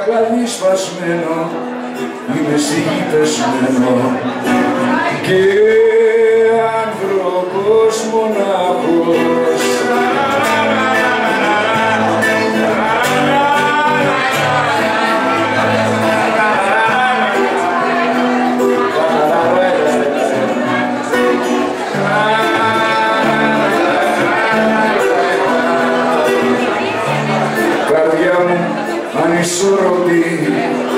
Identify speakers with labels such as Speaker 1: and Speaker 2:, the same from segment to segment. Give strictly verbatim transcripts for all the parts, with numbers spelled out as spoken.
Speaker 1: κλαδί σπασμένο, είμαι στη γη πεσμένο και άνθρωπος μονάχος. Καρδιά μου ανισορροπή,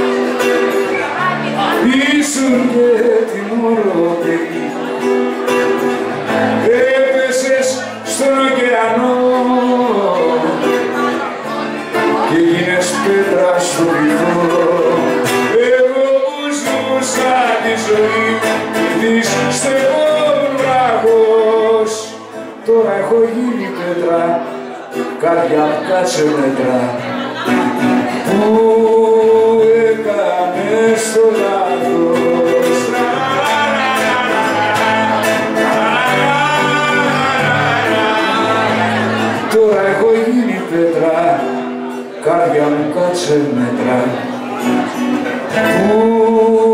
Speaker 1: ήσουν και τιμωροπή, έπεσες στον ωκεανό και γίνες πέτρα στο βυθό. Εγώ που ζούσα τη ζωή της στεγόν βράχος, τώρα έχω γίνει πέτρα, καρδιά κάτσε μέτρα, που έκανες το λάθος. Τώρα έχω γίνει πέτρα, καρδιά μου κάτσε μέτρα, που